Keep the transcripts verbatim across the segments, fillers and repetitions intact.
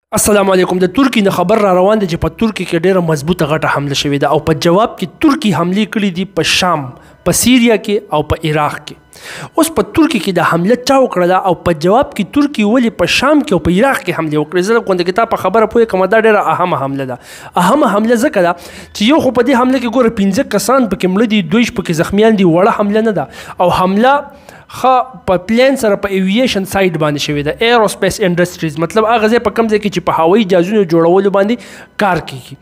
السلام علیکم. د ترکی نه خبر را روان دی چې په ترکی کې ډیره مضبوطه غټه حمله شوې ده او په جواب کې ترکی حمله کړې دي په شام، په سیریا کې او په عراق کې. اوس په ترکی کې د حمله چا وکړه او په جواب کې ترکی ولې په شام کې او په عراق کې حمله وکړه؟ زه کوم د کتاب په خبره پوهه کوم دا ډیره اهمه حمله ده. اهمه حمله ځکه ده چې یو خو په دې حمله کې ګوره پنځه کسان پکې مړه دي، دوی پکې زخمیان دي. وړه حمله نه ده او حمله خا په پلان سره په ایویشن سایډ باندې شوې ده، ایروسپیس انډستریز، مطلب هغه ځای په کوم ځای کې چې په هوایي جهازونو جوړولو باندې کار کوي.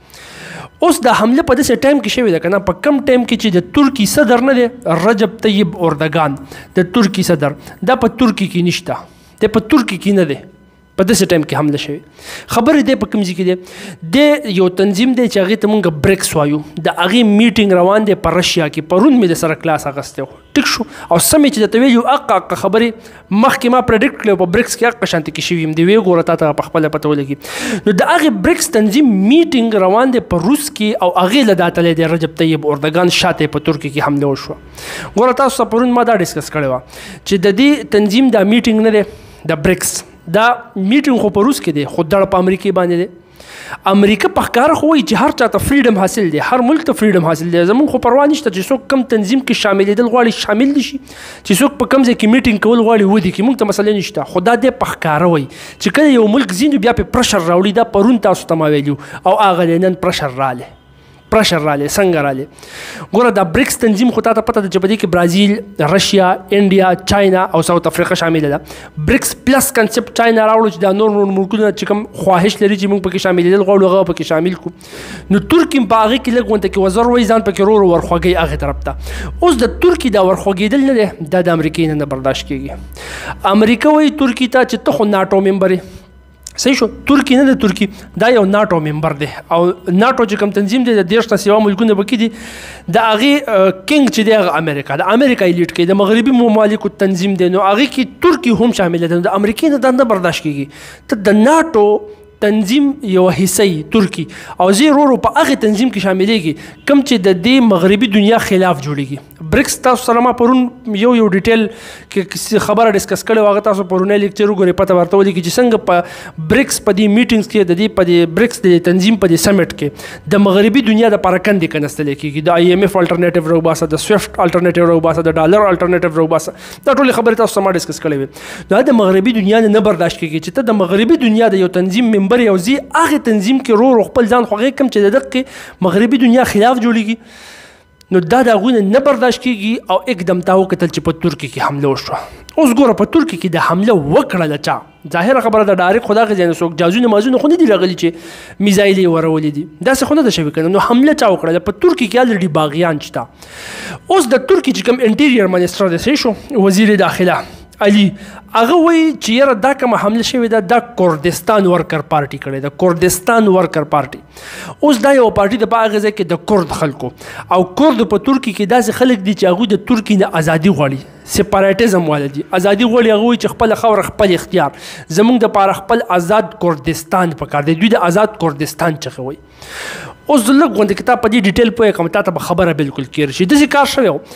اوس د حمله په داسې ټایم کې شوې ده که نه، په کم ټایم کې چې د ترکی صدر نه دی رجب طیب اردوغان، د ترکی صدر دا په ترکی کې نشته، د په ترکی کې نه دی، په داسې ټایم کې حمله شوې. خبرې دی په کوم ځای کې دی؟ د یو تنظیم دی چې هغې ته مونږ بریکس وایو، د هغې میټینګ روان دی په رشیا کې. پرون مې د سره کلاس اخیستی و، ټیک شو، او سمې چې درته ویلي هغه هغه خبرې مخکې ما پرډکټ کړی په بریکس کې هغه شانتې کې شوي یم، د ویې ګوره تا ته په خپله پته ولګي. نو د هغې بریکس تنظیم میټینګ روان دی په روس کې او هغې له دا تلی دی رجب طیب اردوغان شاته په ترکیې کې حمله وشوه. ګوره تاسو ته پرون ما دا ډسکس کړی وه چې د دې تنظیم دا میټینګ نه دی، د بریکس دا میټینګ خو په روس کې دی، خو دړه په امریکې باندې دی. امریکا په ښکاره خو وایي چې هر چا ته فریډم حاصل دی، هر ملک ته فریډم حاصل دی. زمونږ خو پروا نشته چې څوک کم تنظیم کې شاملېدل غواړي شامل دي شي، چې څوک په کم ځای کې میټینګ کول غواړي ودې کړي، موږ ته مسله نشته. خو دا دی په ښکاره وایي چې کله یو ملک ځي نو بیا پرې پرشر راوړي. دا پرون تاسو ته ما ویلي او هغه دی نن پرشر رالی پرشر رالی څنګه رالی. ګوره دا بریکس تنظیم خو تا ته پته ده چې په دې کې برازیل، رشیا، انډیا، چاینا او ساوت افریقا شامله ده. بریکس پلس کنسپټ چاینا راوړو چې دا نور نور ملکونه چې کوم خواهش لري چې موږ پکې شاملېدل غواړو هغه پکې شامل کړو. نو ترکي په هغې کې لږ غونته کې وزر وایي ځان پکې ورو ورو ورخوږوي هغې طرف ته. اوس د ترکي دا ورخوږېدل نه دی، دا د امریکې نه نه برداشت کېږي. امریکا وایي ترکي ته چې ته خو ناټو ممبر یې، صحیح شو، ترکی نه د ترکی دا یو ناټو ممبر دی او ناټو چې کوم تنظیم دی د دېرش نه سوا ملکونه پکې دي، د هغې کنګ چې دی هغه امریکا د امریکا یې لیډ کوي، د مغربي ممالکو تنظیم دی. نو هغې کې ترکی هم شامل دی. د امریکې نه دا نه برداشت کېږي ته د ناټو تنظیم یو حصه ترکی او زه ورو ورو په هغې تنظیم کې شاملېږي کوم چې د دې مغربي دنیا خلاف جوړېږي. بریکس تاسو سره ما پرون یو یو ډیټیل کې خبره ډسکس کړې وه، هغه تاسو پرونی لیکچر وګورئ پته ورته ولګي چې څنګه په بریکس په دې میټینګز کې د دې په دې بریکس د تنظیم په دې سمټ کې د مغربي دنیا دپاره کندې کنستلی کېږي. د آی ایم ایف الټرنیټیو راوباسه، د سویفټ الټرنیټیو راوباسه، د ډالر الټرنیټیو راوباسه، دا ټولې خبرې تاسو سره ما ډسکس کړې وې. دا د مغربي دنیا نه برداشت کېږي چې ته د مغربي دنیا د یو تنظیم ممبر یې او زی هغې تنظیم کې رو رو خپل ځان خوږی کم چې د دقې مغربي دنیا خلاف جوړېږي. نو دا د هغوی نه برداشت کېږي او اکدم تا وکتل چې په ترکي کې حمله وشوه. اوس ګوره په ترکي کې د حمله وکړله چا؟ ظاهره خبره ده ډایرکټ خو د هغې ځای نه څوک جازونه مازونه خو نه دي راغلي چې میزایل یې ورولي دي، داسې خو نه ده شوي که نه. نو حمله چا وکړله؟ په ترکي کې الریډي باغیان شته. اوس د ترکي چې کوم انټیریر منسټر دی، صحیح شو، وزیر داخله علي، هغه وایي چې یاره دا کومه حمله شوې ده دا کردستان ورکر پارټي کړې ده، کردستان ورکر پارټي. اوس دا یو پارټي ده په هغه ځای کې د کرد خلکو، او کرد په ترکي کې داسې خلک دي چې هغوی د ترکي نه ازادي غواړي، سپاریټزم والا دي، ازادي غواړي. هغه وایي چې خپله خاوره خپل اختیار، زموږ دپاره خپل آزاد کردستان پکار دی، دوی د آزاد کردستان چغې وایي. اوس زه لږ غوندې کتاب په دې ډیټیل پوهه کوم، تا ته به خبره بلکل کیر شي. داسې کار شوی و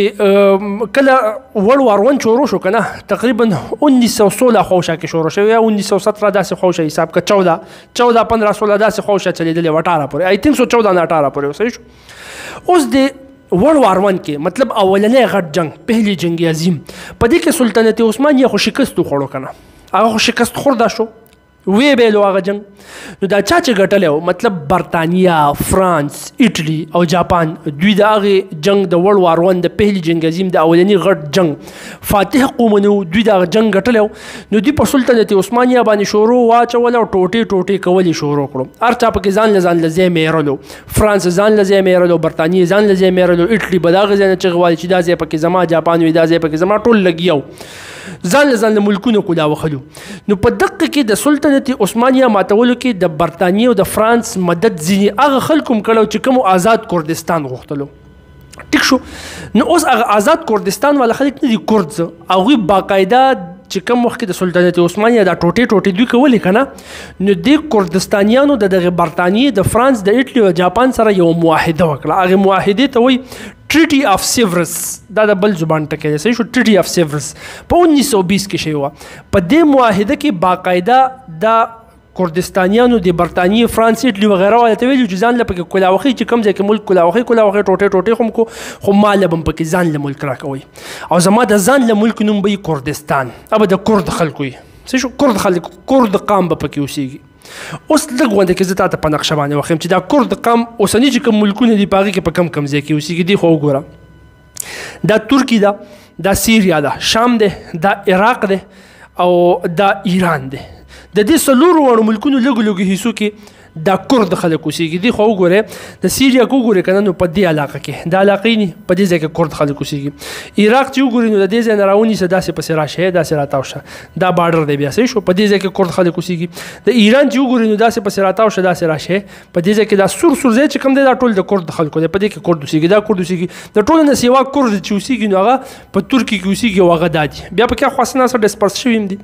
چې کله ورلډ وار ون شروع شو که نه، تقریبا انیس سو سوله خواوشا کې شروع شوی، یا انیس سو ستره داسې خواوشا حساب که چوده چوده پندره سوله داسې خواوشا چلېدلې و اټاره پورې، آی تھنک سو چوده نه اټاره پورې، صحیح شو. اوس د ورلډ وار ون کې مطلب اولنی غټ جنگ، پهلی جنگ عظیم، په دې کې سلطنت عثمانیه خو شکست وخوړو که نه، هغه خو شکست خورده شو، وی بیلو هغه جنگ. نو دا چا چې ګټلی و مطلب برطانیه، فرانس، ایټلی او جاپان، دوی د هغې جنگ د ورلډ وار ون د پهلی جنگ عظیم د اولني غټ جنگ فاتح قومونه و، دوی د هغه جنگ ګټلی و. نو دوی په سلطنت عثمانیه باندې شروع واچوله او ټوټې ټوټې کول یې شروع کړو. هر چا پکې ځان له ځان له ځای میرلو، فرانس ځان له ځای میرلو، برطانیې ځان له ځای میرلو، ایټلی به د هغه ځای نه چغې والي چې دا ځای پکې زما، جاپان وي دا ځای پکې زما، ټول لګیا و، ځان له ځان له ملکونو کولا وخلو. نو په دقه کې د سلطنت عثمانیه ماتولو کې د برطانیې او د فرانس مدد ځینې هغه خلکو هم کړی چې کومو آزاد کردستان غوښتلو، ټیک شو. نو اوس هغه آزاد کردستان والا خلک نه دي کردز، هغوی باقاعده چې کوم وخت کې د سلطنت عثمانیه دا ټوټې ټوټې دوی کولې که نه، نو دې کردستانیانو د دغې برطانیې، د فرانس، د ایټلي او جاپان سره یو معاهده وکړه. هغې معاهدې ته وایي ټریټي اف سیورس، دا د بل زبان ټکی دی، صحیح شو، ټریټي اف سیورس په انیس سو بیس کې شوی وه. په دې معاهده کې باقاعده دا کردستانیانو د برطانیې فرانس ایټلی وغیره والا ته ویلي چې ځان له پکې کلاوخي چې کوم ځای کې ملک کلاوخي کلاوخي ټوټې ټوټې خو کو خو ما له به هم پکې ځان له ملک راکوئ او زما د ځان له ملک نوم به وي کردستان ابه د کرد خلکو وي څه شو کرد خلک کرد قام به پکې اوسېږي اوس لږ غونډه کې زه تا ته په نقشه باندې وښیم چې دا کرد قام اوسني چې کوم ملکونه دي په هغې کې په کم کم ځای کې اوسېږي دي خو وګوره دا ترکي ده دا سیریا ده شام ده دا عراق ده او دا ایران ده د دې څلورو واړو ملکونو لږو لږو حصو کې دا کرد خلک اوسېږي دي خو وګورئ د سیریا که وګورئ که نه نو په دې علاقه کې دا علاقې نه په دې ځای کې کرد خلک اوسېږي عراق چې وګورئ نو د دې ځای نه راونیسه داسې پسې راشئ داسې راتاو شه دا بارډر دی بیا صحیح شو په دې ځای کې کرد خلک اوسېږي د ایران چې وګورئ نو داسې پسې راتاو شه داسې راشئ په دې ځای کې دا سور سور ځای چې کوم دی دا ټول د کرد خلکو دی په دې کې کرد اوسېږي دا کرد اوسېږي د ټولو نه سیوا کرد چې اوسېږي نو هغه په ترکي کې اوسېږي او هغه دا دي بیا پکې خاص ناصر ډسپرس شوي هم دي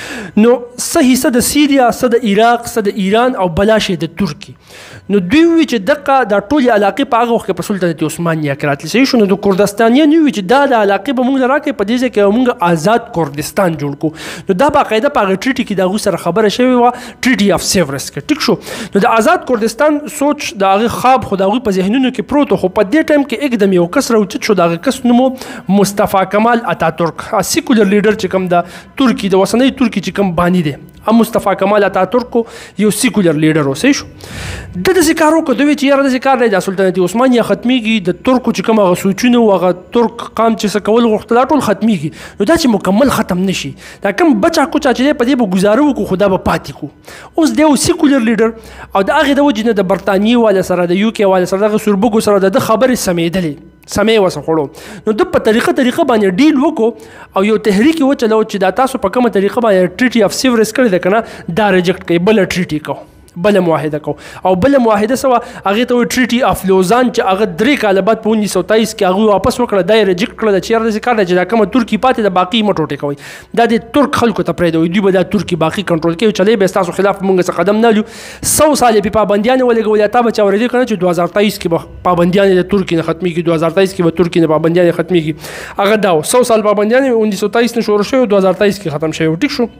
نو څه حصه د سیریا څه د عراق څه د ایران او بلا شی د ترکي نو دوی وی چې دغه د ټولې علاقې په هغه وخت کې په سلطنت عثمانیه کې راتللی صحیح شو نو د کردستانیان وی چې دا د علاقې به موږ راکړې په دې ځای کې موږ آزاد کردستان جوړ کړو نو دا باقاعده په هغه ټریټي کې د هغوی سره خبره شوې وه ټریټي اف سیورس کې ټیک شو نو د آزاد کردستان سوچ د هغې خواب خو د هغوی په ذهنونو کې پروت خو په دې ټایم کې اکدم یو کس راوچت شو د هغه کس نوم مصطفی کمال اتاتورک سیکولر لیډر چې کوم د ترکي د اوسنۍ ترکي چې کوم بانی دی ام مصطفی کمال اتاتورک یو سیکولر لیډر و صحیح شو د داسې کار وکړو دوی چې یاره داسې کار دی د سلطنت عثمانیه ختمیږي د ترکو چې کوم هغه سوچونه و هغه ترک قام چې څه کول غوښته دا ټول ختمیږي نو دا چې مکمل ختم نشي دا کوم بچا کوچا چې دی په دې به ګزاره وکړو خو دا به پاتې کړو اوس دی یو سیکولر لیډر او د هغې د وجې نه د برطانیې والا سره د یو کې والا سره دغه سوربګو سره د ده خبرې سمېدلې سمې وسه خوړو نو د په طریقه طریقه باندې ډیل وکړو او یو تحریک یې وچلو چې دا تاسو په کومه طریقه باندې ټریټي اف سیورس کړی ده که نه دا ریجکټ کوي بله ټریټي کوو بله معاهده کو او بله معاهده سوه هغې ته وایي ټریټي اف لوزان چې هغه درې کاله بعد په اونیس سو تایس کې هغوی واپس وکړه دا یې ریجکټ کړه چې یاره داسې کار دی چې دا کومه ترکي پاتې ده باقي مه ټوټې کوئ دا د ترک خلکو ته پرېږدوئ دوی به دا ترکي باقي کنټرول کوي چلی به ستاسو خلاف موږ څه قدم نه لو سو سال یې پې پابندیانې ولګولې تا به چا اورېدې که نه چې دوه هزار تایس کې به پابندیانې د ترکي نه ختمېږي دوه هزار تایس کې به ترکي نه پابندیانې ختمېږي هغه دا و سو سال پابندیانې اونیس سو تایس نه شروع شوی دوه هزار تایس کې ختم شوی ټیک شو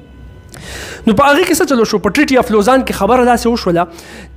نو په هغې کې څه چلو شو په ټریټي اف لوزان کې خبره داسې وشوله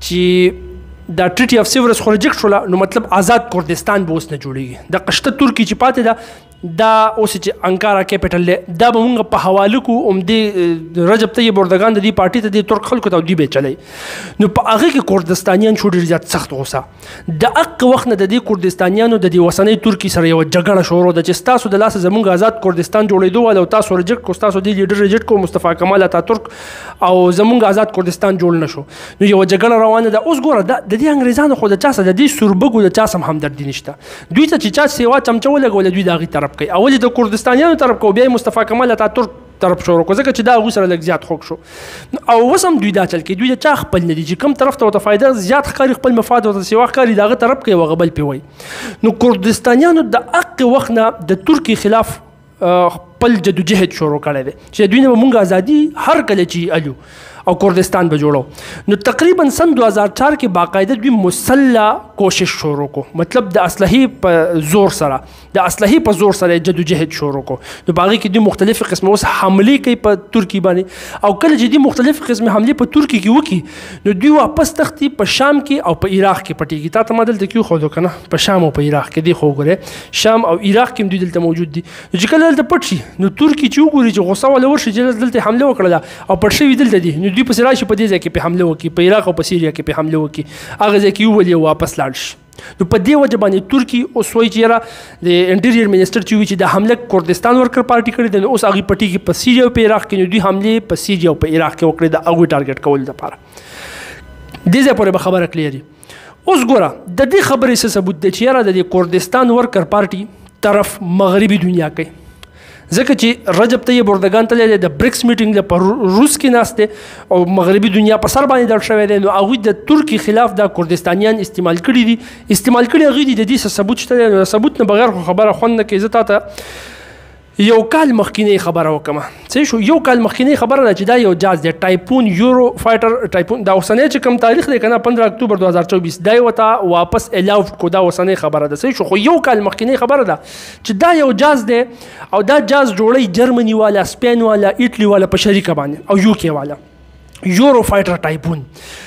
چې دا ټریټي اف سیورس خو ریجکټ شوله نو مطلب آزاد کردستان به اوس نه جوړېږي د قشته ترکي چې پاتې ده دا اوس چې انکارا کیپټل دی دا به مونږ په حواله کړو همدې رجب طیب اردګان د دې پارټي ته دې ترک خلکو ته دوی به چلی نو په هغې کې کردستانیان شو ډېر زیات سخت غوسه د هغه وخت نه د دې کردستانیانو د دې اوسنۍ ترکي سره یوه جګړه شروع ده چې ستاسو د لاسه زموږ آزاد کردستان جوړېدو والا او تاسو ریجکټ کړو ستاسو دې لیډر ریجکټ کړو مصطفی کمال اتاتورک او زموږ آزاد کردستان جوړ نه شو نو یوه جګړه روانه ده اوس ګوره د دې انګریزانو خو د چا سره د دې سوربګو د چا سم همدردي نشته دوی ته چې چا سیوا چمچه ولګوله دوی د هغې طرف کوي اول د کردستانیانو طرف کو بیا مصطفی کمال اتاتورک طرف شروع کو ځکه چې دا هغوی سره لږ زیات خوږ شو او اوس هم دوی دا چل کوي دوی د چا خپل نه دي چې کوم طرف ته ورته فایده زیات ښکاري خپل مفاد ورته سیوا ښکاري د هغه طرف کوي هغه بل پې وایي نو کردستانیانو د هغې وخت نه د ترکي خلاف خپل جدوجهد شروع کړی دی چې دوی نه به مونږ ازادي هر کله چې الو او کردستان به جوړو نو تقریبا سن دو هزار چار کې باقاعده دوی مسلح کوشش شروع کو مطلب د اسلحې په زور سره د اسلحې په زور سره جدوجهد شروع کو نو په هغې کې دوی مختلفې قسمه اوس حملې کوي په ترکي باندې او کله چې دوی مختلفې قسمې حملې په ترکي کې وکړي نو دوی واپس تښتي په شام کې او په عراق کې پټېږي تا ته ما دلته کې وښودو که نه په شام او په عراق کې دی خو وګورئ شام او عراق کې هم دوی دلته موجود دي نو چې کله دلته پټ شي نو ترکي چې وګوري چې غوسه والا ورشي چې دلته حمله وکړله او پټ شوي دلته دي نو دوی پسې راشي په دې ځای کې پې حمله وکړي په عراق او په سیریا کې پې حمله وکړي هغه ځای کې وولي واپس لاړ شي نو په دې وجه باندې ترکي اوس وایي چې یاره د انټیریر منسټر چې وایي چې د حمله کردستان ورکر پارټي کړې ده نو اوس هغې پټېږي په سیریا او په عراق کې نو دوی حملې په سیریا او په عراق کې وکړې د هغوی ټارګېټ کولو دپاره دې ځای پورې به خبره کلیري اوس ګوره د دې خبرې څه ثبوت دی چې یاره د دې کردستان ورکر پارټي طرف مغربي دنیا کوي ځکه چې رجب طیب اردګان تللی دی د برکس میټینګ په روس کې ناست دی او مغربي دنیا په سر باندې دړ شوی دی نو هغوی د ترکي خلاف دا کردستانیان استعمال کړي دي استعمال کړي هغوی دي د دې څه ثبوت شته دی نو د ثبوت نه بغیر خو خبره خوند نه کوي زه تا ته یو کال مخکینی خبره وکم څه شو یو کال مخکینی خبره ده چې دا یو جاز دی ټایپون یورو فایټر ټایپون دا اوسنی چې کوم تاریخ دی کنه پندرہ اکتوبر دو هزار چوبیس دا وته واپس الاو کو دا اوسنی خبره ده څه شو خو یو کال مخکینی خبره ده چې دا یو جاز دی او دا جاز جوړی جرمني والا سپین والا ایټلی والا په شریکه باندې او یو کې والا یورو فایټر ټایپون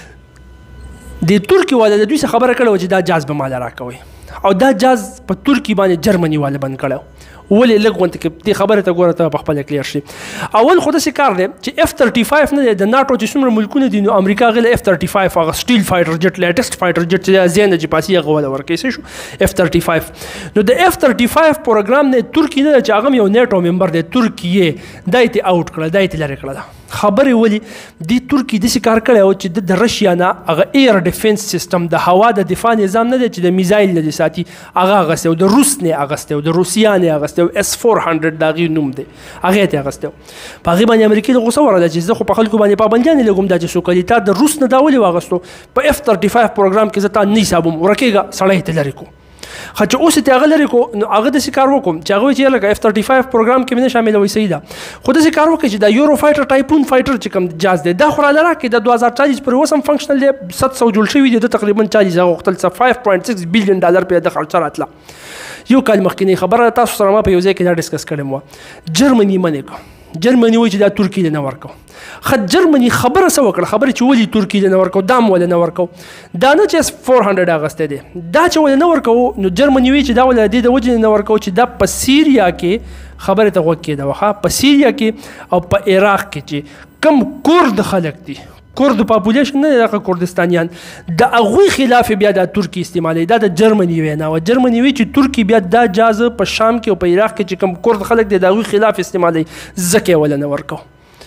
د ترکی والا د دوی څخه خبره کړې وه چې دا جاز به ماله راکوئ او دا جاز په ترکی باندې جرمني والا بند کړی ولې لږ غونته کې دې خبرې ته ګوره ته په خپله کلیر شي. اول خو داسې کار دی چې اف تھرټي فایف نه دی د ناټو چې څومره ملکونه دي نو امریکا هغې له اف تھرټي فایف هغه سټیل فایټر جټ لیټسټ فایټر جټ چې زین د جپاسي هغه وله ورکوي څه شو اف تھرټي فایف نو د اف تھرټي فایف پروګرام نه ترکي نه دی چې هغه هم یو نیټو ممبر دی ترکیې دا یې ترې اوټ کړه دا یې ترې لرې کړله خبرې ولې دې ترکي داسې کار کړی و چې د رشیا نه هغه ایر ډیفینس سیسټم د هوا د دفاع نظام نه دی چې د میزایل نه دې ساتي هغه اغستی و د روس نه اغستی و د روسیا نه اغستی و اس فور هنډرډ د هغې نوم دی هغې ته یې اغستی و په هغې باندې امریکې ته غوسه ورغله چې زه خو په خلکو باندې پابندیانې لګوم دا چې څوک دي تا د روس نه دا ولې واغستو په اف تھرټي فایف پروګرام کې زه تا نه حسابوم ورکېږه سړی ته لرې کړو خو چې اوس یې ته هغه لرې کړو نو هغه داسې کار وکړم چې هغه وایي چې لکه اف تھرټي فایف پروګرام کې مې نه شاملوئ صحیح ده خو داسې کار وکړئ چې دا یورو فایټر ټایپون فایټر چې کوم جاز دی دا خو راله راکړئ د دوه هزار چالیس پورې اوس هم فنکشنل دی ست سو جوړ شوي دي د تقریبا چالیس هغه غوښتل څه فایف پوینټ سکس بلیون ډالر پرې د خرچه راتله یو کال مخکې خبره تاسو سره ما په یو ځای کې دا ډسکس کړې وه جرمني منې کړه جرمني وایي چې دا ترکي له نه ورکو خو جرمني خبره څه وکړه خبره چې ولې ترکي له نه ورکو دا هم ولې نه ورکو دا نه چې فور هنډرډ اغستی دی دا چې ولې نه ورکو نو جرمني وایي چې دا ولې دې د وجې نه ورکو چې دا په سیریا کې خبرې ته غوږ کېده وه په سیریا کې او په عراق کې چې کم کورد خلک دي کورد پاپولیشن نه دی دغه کردستانیان د هغوی خلاف بیا دا ترکي استعمالوي دا د جرمني وینا وه جرمني وایي چې ترکي بیا دا جاز په شام کې او په عراق کې چې کوم کورد خلک دی د هغوی خلاف استعمالوي ځکه یې وله نه ورکو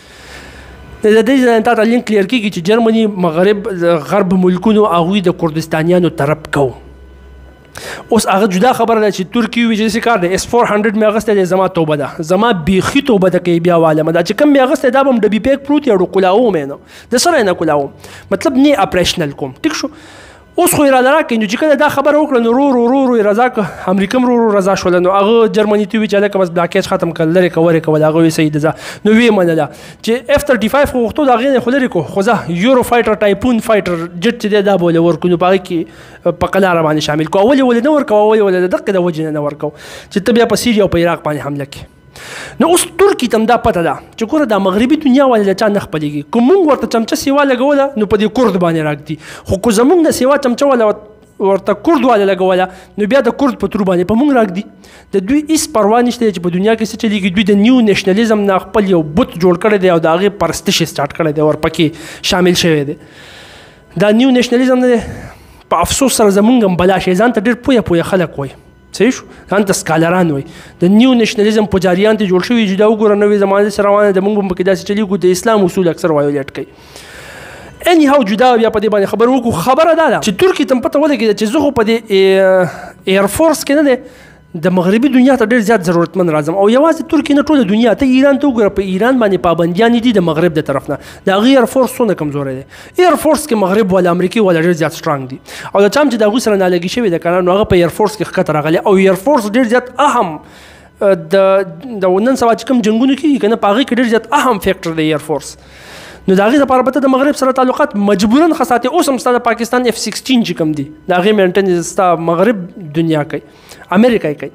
د دې ځای نه تا ته لینک کلیر کېږي چې جرمني مغرب غرب ملکونو هغوی د کردستانیانو طرف کو اوس هغه جدا خبره ده چې ترکي وایي چې داسې کار دی اس فور هنډرډ مې اغستی دی زما توبه ده زما بیخي توبه ده که یې بیا والمه دا چې کوم مې اغستی دا به هم ډبي پیک پروت یا کلاوم یې نه د سره یې نه کلاوم مطلب نه یې اپریشنل کوم ټیک شو اوس خو یې راله راکړئ نو چې کله دا خبره وکړه نو رو رو رو رو یې رضا کړه امریکا هم رو رو رضا شوله نو هغه جرمني ته وایي چې هلکه بس بلاکیج ختم کړه لرې کړه ورې کول هغه وایي صحیح ده ځه نو ویې منله چې اف تھرټي فایف خو غوښتو د هغې نه خو لرې کړو خو ځه یورو فایټر ټایپون فایټر جټ چې دی دا به ولې ورکړو نو په هغې کې په قلاره باندې شامل کړو اول یې ولې نه ورکوه اول یې ولې د دقې د وجې نه نه ورکوو چې ته بیا په سیریا او په عراق باندې حمله کړې نو اوس ترکي ته هم دا پته ده چې ګوره دا مغربي دنیا والې له چا نه خپلېږي که مونږ ورته چمچه سیوا لګوله نو په دې کورد باندې راږدي خو که زمونږ د سیوا چمچه والا ورته کورد والا لګوله نو بیا د کورد په تور باندې په مونږ راږدي د دوی هېڅ پروا نشته چې په دنیا کې څه چلېږي دوی د نیو نیشنلیزم نه خپل یو بت جوړ کړی دی او د هغې پرستش یې سټارټ کړی دی ورپکې شامل شوی دی دا نیو نیشنلیزم نه دی په افسوس سره زمونږ هم بلا شي ځان ته ډېر پویه پویه خلک وایي صحیح شو ځان ته سکالران وایي د نیو نیشنلیزم پجاریان ته جوړ شوي چې دا وګوره نوې زمانې سره روانه د مونږ هم پکې داسې چلېږو د اسلام اصول اکثر وایولیټ کوي اني هاو جدا بیا په دې باندې خبر وکړو خبره دا ده چې ترکي ته پته ولګېده چې زه خو په دې ایرفورس کې نه دی د مغربي دنیا ته ډېر زیات ضرورتمند راځم او یوازې ترکي نه ټوله دنیا ته ایران ته وګوره په ایران باندې پابندیانې دي د مغرب د طرف نه د هغې ایرفورس څونه کمزوری دی ایرفورس کې مغرب والا امریکې والا ډېر زیات سټرانګ دي او د چا هم چې د هغوی سره نالګي شوي ده که نه نو هغه په ایرفورس کې ښکته راغلی او ایرفورس ډېر زیات اهم د د نن سبا چې کوم جنګونه کېږي که نه په هغې کې ډېر زیات اهم فیکټر دی ایرفورس نو د هغې لپاره به ته د مغرب سره تعلقات مجبورا ښه ساتې اوس هم ستا د پاکستان اف سکسټین چې کوم دي د هغې مینټین ستا مغرب دنیا کوي امریکا یې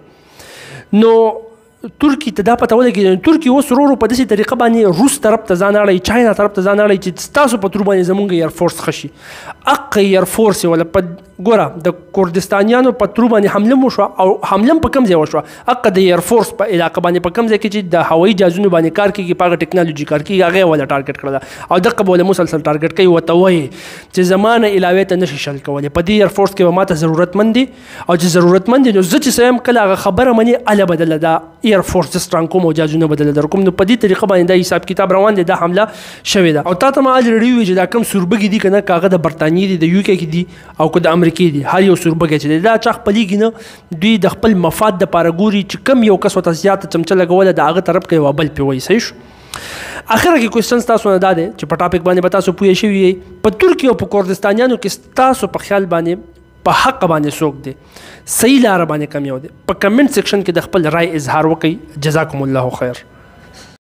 کوي نو ترکي ته دا پته ولګېده ترکي اوس ورو ورو په داسې طریقه باندې روس طرف ته ځان اړوي چاینا طرف ته ځان اړوي چې ستاسو په تور باندې زمونږ ایرفورس ښه شي اقه ایرفورس یې ولا په ګوره د کردستانیانو په تور باندې حمله هم وشوه او حمله هم په کوم ځای وشوه اقه د ایرفورس په علاقه باندې په کوم ځای کې چې د هوایي جهازونو باندې کار کېږي په هغه ټکنالوژي کار کېږي هغه یې ولا ټارګټ کړله او دقه به ولا مسلسل ټارګټ کوي ورته وایي چې زما نه علاوې ته نشي شل کولی په دې ایرفورس کې به ماته ضرورتمند دي او چې ضرورتمند دي نو زه چې څه یم کله هغه خبره مني هله بدله دا ایرفورس زه سټرانګ کوم او جهازونه بدله در کوم نو په دې طریقه باندې دا حساب کتاب روان دی دا حمله شوې ده او تا ته ما الریډي وویل چې دا کوم سوربګي دي که نه که هغه د برطانیې دي د یو کې دي او که د امریکې دي هر یو سوربګی چې دی دا چا خپلېږي نه دوی د خپل مفاد دپاره ګوري چې کم یو کس ورته زیاته چمچه لګوله د هغه طرف کې یوه بل پرې وایي صحیح شو اخره کې کوېسچن ستاسو نه دا دی چې په ټاپک باندې به تاسو پوه شوي یئ په ترکي او په کردستانیانو کې ستاسو په خیال باندې په حق باندې څوک دی صحیح لاره باندې کم یو دی په کمنټ سیکشن کې د خپل رای اظهار وکړئ جزاکم الله خیر